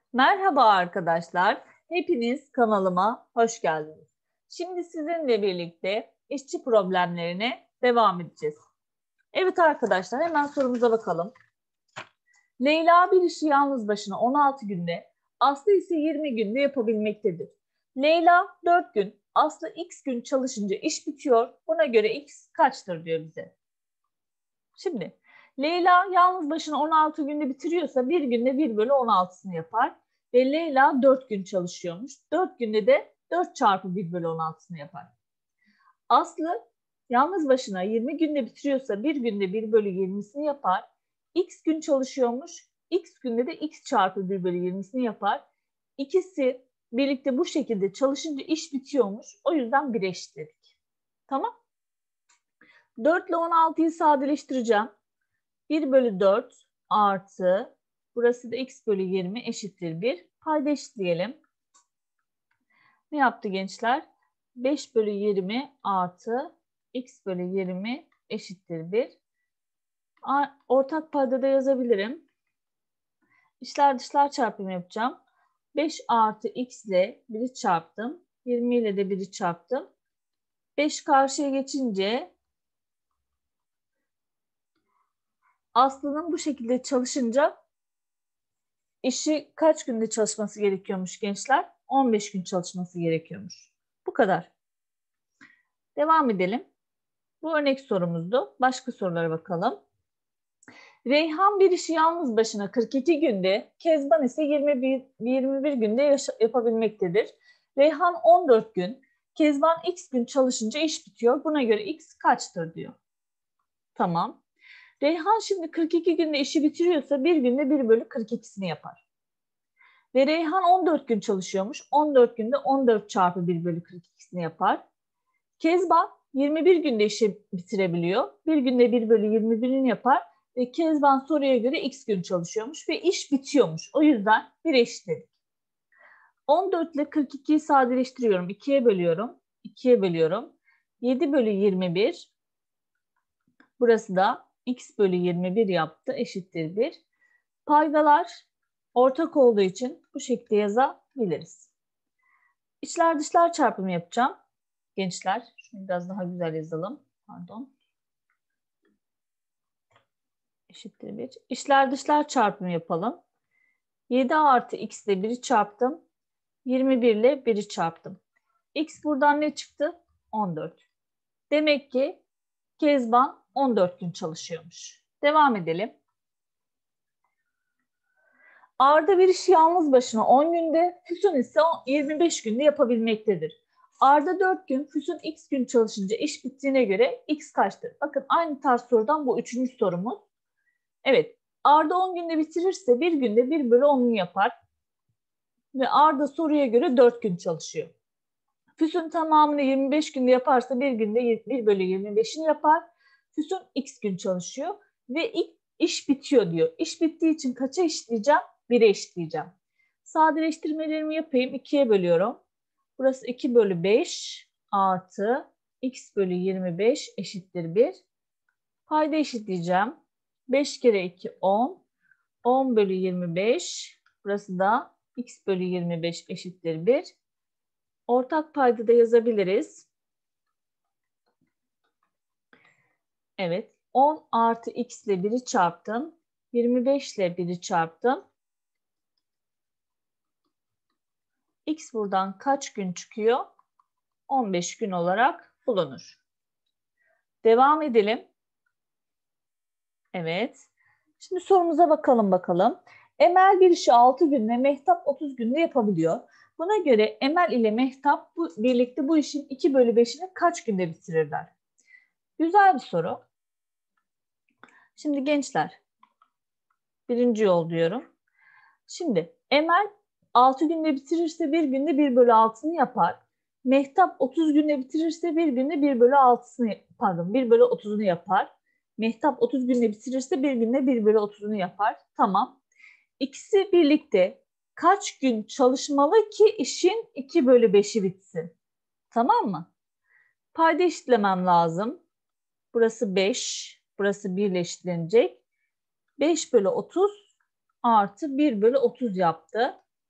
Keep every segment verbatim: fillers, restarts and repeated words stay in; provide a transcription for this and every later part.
Merhaba arkadaşlar, hepiniz kanalıma hoş geldiniz. Şimdi sizinle birlikte işçi problemlerine devam edeceğiz. Evet arkadaşlar, hemen sorumuza bakalım. Leyla bir işi yalnız başına on altı günde, Aslı ise yirmi günde yapabilmektedir. Leyla dört gün, Aslı x gün çalışınca iş bitiyor. Buna göre x kaçtır diyor bize. Şimdi Leyla yalnız başına on altı günde bitiriyorsa bir günde bir bölü on altısını yapar. Ve Leyla dört gün çalışıyormuş. dört günde de dört çarpı bir bölü on altısını yapar. Aslı yalnız başına yirmi günde bitiriyorsa bir günde bir bölü yirmisini yapar. X gün çalışıyormuş. X günde de x çarpı bir bölü yirmisini yapar. İkisi birlikte bu şekilde çalışınca iş bitiyormuş. O yüzden bir eşit dedik. Tamam. dört ile on altıyı sadeleştireceğim. bir bölü dört artı burası da x bölü yirmi eşittir bir. Payda eşitleyelim. Ne yaptı gençler? beş bölü yirmi artı x bölü yirmi eşittir bir. Ortak payda da yazabilirim. İçler dışlar çarpımı yapacağım. beş artı x ile biri çarptım. yirmi ile de biri çarptım. beş karşıya geçince Aslı'nın bu şekilde çalışınca işi kaç günde çalışması gerekiyormuş gençler? on beş gün çalışması gerekiyormuş. Bu kadar. Devam edelim. Bu örnek sorumuzdu. Başka sorulara bakalım. Reyhan bir işi yalnız başına kırk iki günde, Kezban ise yirmi bir, yirmi bir günde yapabilmektedir. Reyhan on dört gün, Kezban x gün çalışınca iş bitiyor. Buna göre x kaçtır diyor. Tamam. Reyhan şimdi kırk iki günde işi bitiriyorsa bir günde bir bölü kırk ikisini yapar. Ve Reyhan on dört gün çalışıyormuş. on dört günde on dört çarpı bir bölü kırk ikisini yapar. Kezban yirmi bir günde işi bitirebiliyor. Bir günde bir bölü yirmi birini yapar. Ve Kezban soruya göre x gün çalışıyormuş ve iş bitiyormuş. O yüzden bir eşit dedik. on dört ile kırk ikiyi sadeleştiriyorum. ikiye bölüyorum. ikiye bölüyorum. yedi bölü yirmi bir. Burası da x bölü yirmi bir yaptı. Eşittir bir. Paydalar ortak olduğu için bu şekilde yazabiliriz. İçler dışlar çarpımı yapacağım. Gençler, şunu biraz daha güzel yazalım. Pardon. Eşittir bir. İçler dışlar çarpımı yapalım. yedi artı x ile biri çarptım. yirmi bir ile biri çarptım. X buradan ne çıktı? on dört. Demek ki Kezban on dört gün çalışıyormuş. Devam edelim. Arda bir işi yalnız başına on günde, Füsun ise yirmi beş günde yapabilmektedir. Arda dört gün, Füsun x gün çalışınca iş bittiğine göre x kaçtır? Bakın aynı tarz sorudan bu üçüncü sorumuz. Evet, Arda on günde bitirirse bir günde bir bölü onunu yapar. Ve Arda soruya göre dört gün çalışıyor. Füsun tamamını yirmi beş günde yaparsa bir günde bir bölü yirmi beşini yapar. Füsun x gün çalışıyor ve iş bitiyor diyor. İş bittiği için kaça eşitleyeceğim? bire eşitleyeceğim. Sadeleştirmelerimi yapayım. ikiye bölüyorum. Burası iki bölü beş artı x bölü yirmi beş eşittir bir. Payda eşitleyeceğim. beş kere iki on. on bölü yirmi beş. Burası da x bölü yirmi beş eşittir bir. Ortak payda da yazabiliriz. Evet. on artı x ile biri çarptım. yirmi beş ile biri çarptım. X buradan kaç gün çıkıyor? on beş gün olarak bulunur. Devam edelim. Evet. Şimdi sorumuza bakalım bakalım. Emel bir işi altı günde, Mehtap otuz günde yapabiliyor. Buna göre Emel ile Mehtap bu, birlikte bu işin iki bölü beşini kaç günde bitirirler? Güzel bir soru. Şimdi gençler, birinci yol diyorum. Şimdi Emel altı günde bitirirse bir günde bir bölü altısını yapar. Mehtap otuz günde bitirirse bir günde bir bölü altısını, pardon bir bölü otuzunu yapar. Mehtap otuz günde bitirirse bir günde bir bölü otuzunu yapar. Tamam. İkisi birlikte kaç gün çalışmalı ki işin iki bölü beşi bitsin? Tamam mı? Payda eşitlemem lazım. Burası beş. Burası bir ile eşitlenecek. beş bölü otuz artı bir bölü otuz yaptı.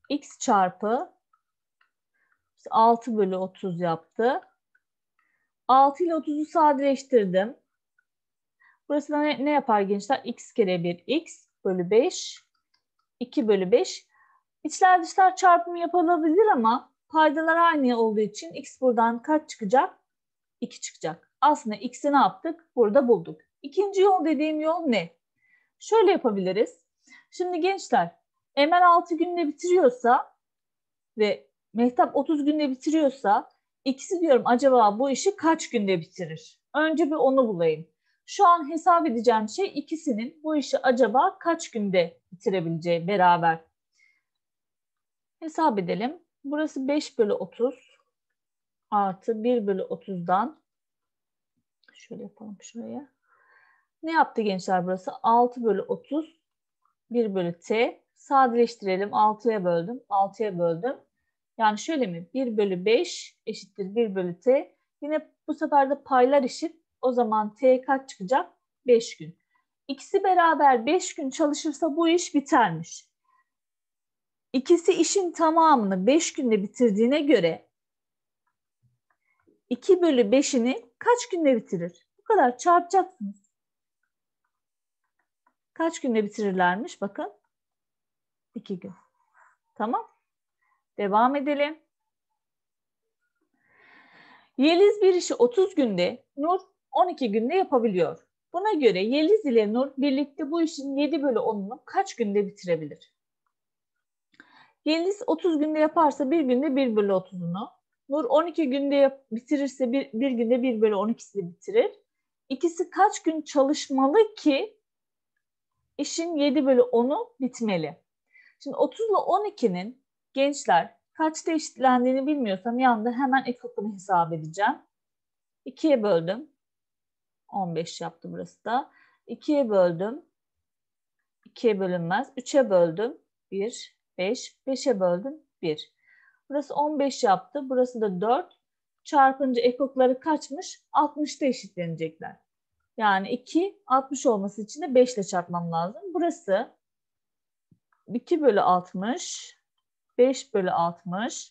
x çarpı altı bölü otuz yaptı. altı ile otuzu sadeleştirdim. Burası da ne, ne yapar gençler? X kere bir x bölü beş. iki bölü beş. İçler dışlar çarpımı yapılabilir ama paydalar aynı olduğu için x buradan kaç çıkacak? iki çıkacak. Aslında x'i ne yaptık? Burada bulduk. İkinci yol dediğim yol ne? Şöyle yapabiliriz. Şimdi gençler, Emel altı günde bitiriyorsa ve Mehtap otuz günde bitiriyorsa ikisi diyorum acaba bu işi kaç günde bitirir? Önce bir onu bulayım. Şu an hesap edeceğim şey ikisinin bu işi acaba kaç günde bitirebileceği beraber. Hesap edelim. Burası beş bölü otuz artı bir bölü otuzdan şöyle yapalım şuraya. Ne yaptı gençler burası? altı bölü otuz bir bölü t. Sadeleştirelim. altıya böldüm. altıya böldüm. Yani şöyle mi? bir bölü beş eşittir bir bölü t. Yine bu sefer de paylar eşit. O zaman t kaç çıkacak? beş gün. İkisi beraber beş gün çalışırsa bu iş bitermiş. İkisi işin tamamını beş günde bitirdiğine göre iki bölü beşini kaç günde bitirir? Bu kadar çarpacaksınız. Kaç günde bitirirlermiş? Bakın. iki gün. Tamam. Devam edelim. Yeliz bir işi otuz günde, Nur on iki günde yapabiliyor. Buna göre Yeliz ile Nur birlikte bu işin yedi bölü onunu kaç günde bitirebilir? Yeliz otuz günde yaparsa bir günde bir bölü otuzunu, Nur on iki günde yap bitirirse bir, bir günde bir bölü on ikisini bitirir. İkisi kaç gün çalışmalı ki işin yedi bölü onu bitmeli? Şimdi otuz ile on ikinin gençler kaçta eşitlendiğini bilmiyorsam yanında hemen ekokunu hesap edeceğim. ikiye böldüm. on beş yaptı burası da. ikiye böldüm. ikiye bölünmez. üçe böldüm. bir, beş. beşe böldüm. bir. Burası on beş yaptı. Burası da dört. Çarpınca ekokları kaçmış? altmışta eşitlenecekler. Yani iki, altmış olması için de beş ile çarpmam lazım. Burası iki bölü altmış. beş bölü altmış.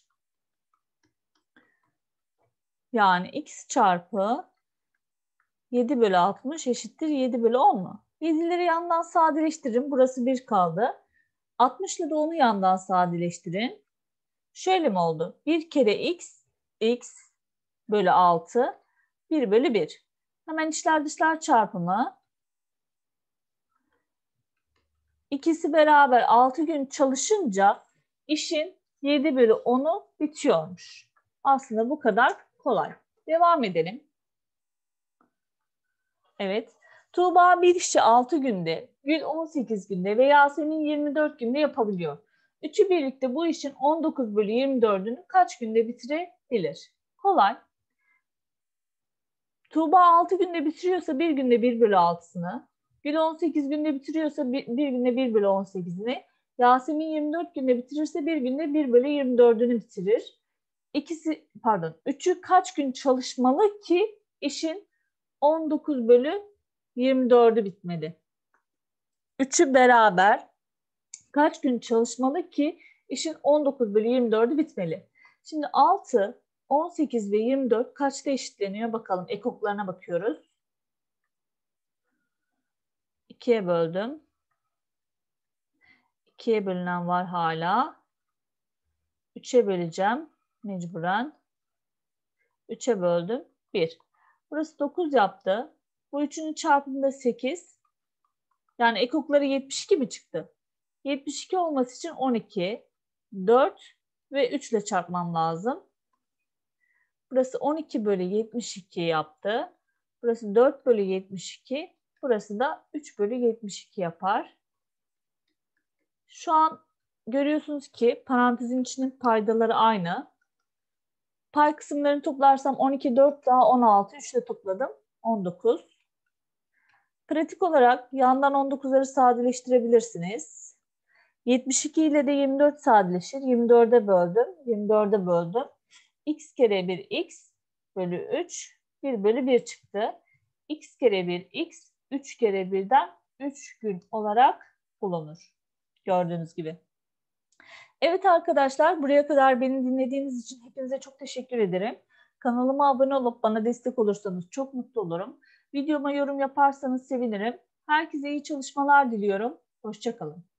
Yani x çarpı yedi bölü altmış eşittir yedi bölü on mu? yedileri yandan sadeleştirin. Burası bir kaldı. altmış ile de onu yandan sadeleştirin. Şöyle mi oldu? bir kere x, x bölü altı, bir bölü bir. Hemen içler dışlar çarpımı. İkisi beraber altı gün çalışınca işin yedi bölü onu bitiyormuş. Aslında bu kadar kolay. Devam edelim. Evet. Tuğba bir işi altı günde, Gül on sekiz günde ve Yasemin yirmi dört günde yapabiliyor. Üçü birlikte bu işin on dokuz bölü yirmi dördünü kaç günde bitirebilir? Kolay. Tuğba altı günde bitiriyorsa bir günde bir bölü altısını, Gül on sekiz günde bitiriyorsa bir, bir günde bir bölü on sekizini, Yasemin yirmi dört günde bitirirse bir günde bir bölü yirmi dördünü bitirir. İkisi, pardon, üçü kaç gün çalışmalı ki işin on dokuz bölü yirmi dördü bitmedi? Üçü beraber kaç gün çalışmalı ki işin on dokuz bölü yirmi dördü bitmeli? Şimdi altı, on sekiz ve yirmi dört kaçta eşitleniyor? Bakalım ekoklarına bakıyoruz. ikiye böldüm. ikiye bölünen var hala. üçe böleceğim mecburen. üçe böldüm. bir. Burası dokuz yaptı. Bu üçünün çarpımı da sekiz. Yani ekokları yetmiş iki mi çıktı? yetmiş iki olması için on iki, dört ve üç ile çarpmam lazım. Burası on iki bölü yetmiş iki yaptı. Burası dört bölü yetmiş iki. Burası da üç bölü yetmiş iki yapar. Şu an görüyorsunuz ki parantezin içinin paydaları aynı. Pay kısımlarını toplarsam on iki, dört daha on altı, üç ile topladım. on dokuz. Pratik olarak yandan on dokuzları sadeleştirebilirsiniz. yetmiş iki ile de yirmi dört sadeleşir. yirmi dörde böldüm. yirmi dörde böldüm. X kere bir x bölü üç. bir bölü bir çıktı. X kere bir x. üç kere birden üç gün olarak bulunur. Gördüğünüz gibi. Evet arkadaşlar, buraya kadar beni dinlediğiniz için hepinize çok teşekkür ederim. Kanalıma abone olup bana destek olursanız çok mutlu olurum. Videoma yorum yaparsanız sevinirim. Herkese iyi çalışmalar diliyorum. Hoşça kalın.